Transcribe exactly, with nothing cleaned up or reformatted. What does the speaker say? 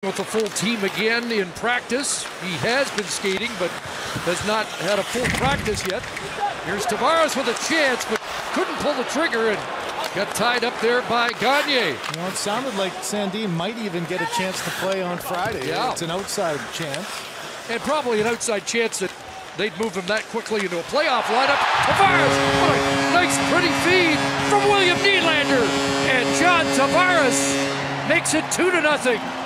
with the full team again in practice. He has been skating, but has not had a full practice yet. Here's Tavares with a chance, but couldn't pull the trigger and got tied up there by Gagne. You know, it sounded like Sandin might even get a chance to play on Friday. Yeah. It's an outside chance. And probably an outside chance that they'd move him that quickly into a playoff lineup. Tavares, what a nice pretty feed from William Nylander. And John Tavares makes it two to nothing.